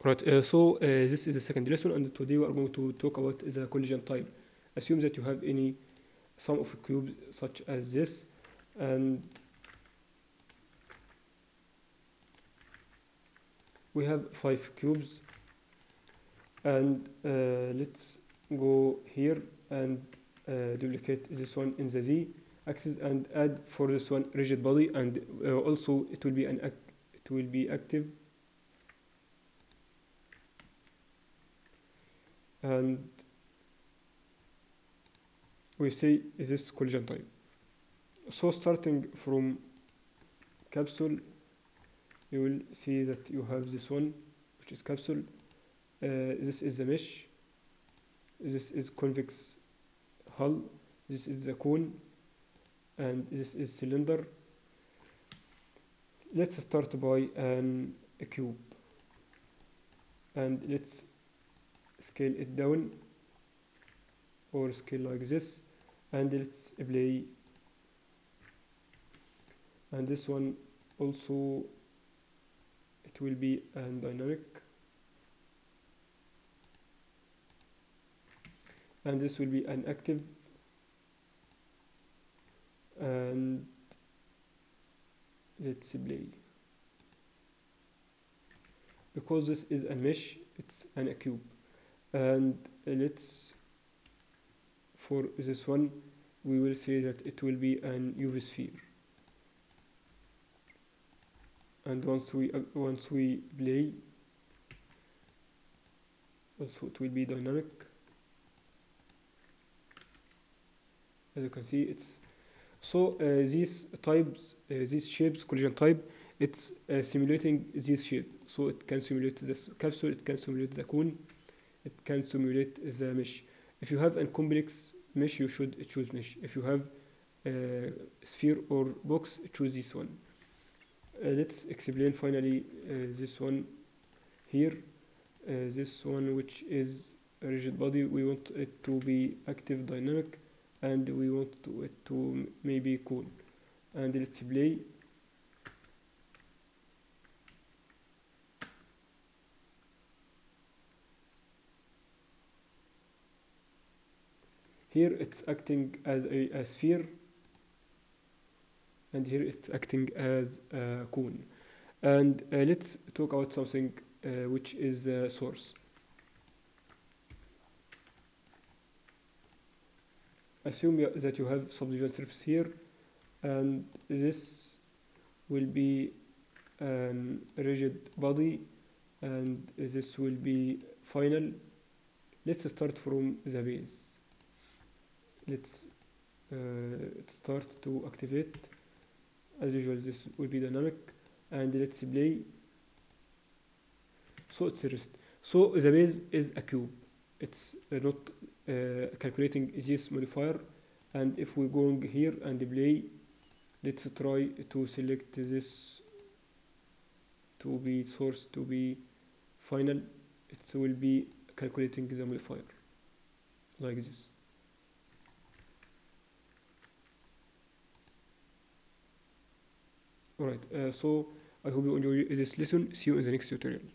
Right, this is the second lesson, and today we are going to talk about the collision type. Assume that you have any sum of cubes such as this, and we have 5 cubes, and let's go here and duplicate this one in the z axis and add for this one rigid body, and also it will be active, and we say is this collision type. So starting from capsule, you will see that you have this one, which is capsule. This is the mesh. This is convex hull. This is the cone, and this is cylinder. Let's start by a cube, and let's scale it down or scale like this, and let's play. And this one also, it will be an dynamic, and this will be an active, and let's play. Because this is a mesh, it's a cube, and let's, for this one we will say that it will be an UV sphere, and once we play, also it will be dynamic. As you can see, it's so these types, these shapes, collision type, it's simulating this shape. So it can simulate this capsule, it can simulate the cone, it can simulate the mesh. If you have a complex mesh, you should choose mesh. If you have sphere or box, choose this one. Let's explain finally this one here. This one, which is a rigid body, we want it to be active, dynamic, and we want it to maybe cool. And let's play. Here it's acting as a sphere, and here it's acting as a cone. And let's talk about something which is the source. Assume that you have subdivision surface here, and this will be a rigid body, and this will be final. Let's start from the base. Let's start to activate. As usual, this will be dynamic, and let's play. So it's rest. So the base is a cube. It's not calculating this modifier. And if we're going here and play, let's try to select this to be source, to be final. It will be calculating the modifier like this. Alright, so I hope you enjoy this lesson. See you in the next tutorial.